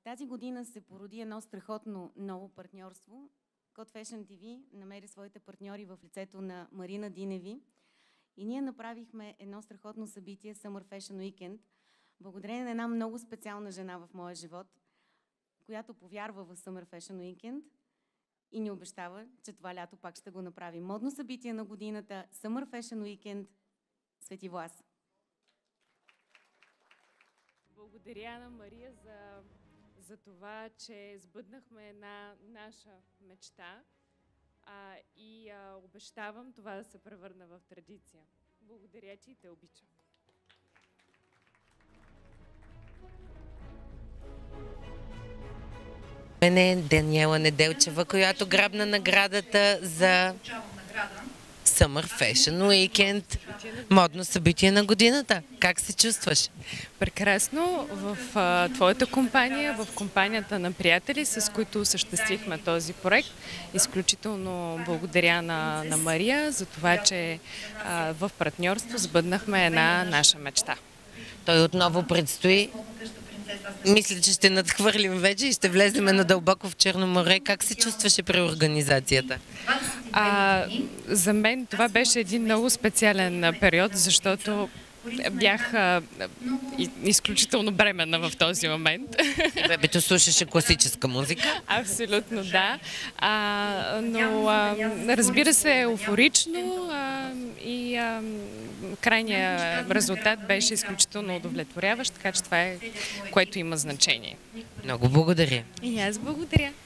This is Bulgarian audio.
Тази година се породи едно страхотно ново партньорство. Code Fashion TV намери своите партньори в лицето на Марина Диневи и ние направихме едно страхотно събитие Summer Fashion Weekend, благодарение на една много специална жена в моя живот, която повярва в Summer Fashion Weekend и ни обещава, че това лято пак ще го направим. Модно събитие на годината Summer Fashion Weekend Свети Влас. Благодаря на Мария за това, че сбъднахме една наша мечта и обещавам това да се превърне в традиция. Благодаря ти и те обичам. Мен е Даниела Неделчева, която грабна наградата за Summer Fashion Weekend, модно събитие на годината. Как се чувстваш? Прекрасно. В твоята компания, в компанията на приятели, с които осъществихме този проект. Изключително благодаря на Мария за това, че в партньорство сбъднахме една наша мечта. Той отново предстои. Мисля, че ще надхвърлим вече и ще влеземе надълбоко в Черно море. Как се чувстваше при организацията? За мен това беше един много специален период, защото бях изключително бременна в този момент. Бебето слушаше класическа музика? Абсолютно да. Но разбира се, еуфорично и крайният резултат беше изключително удовлетворяващ, така че това е, което има значение. Много благодаря. И аз благодаря.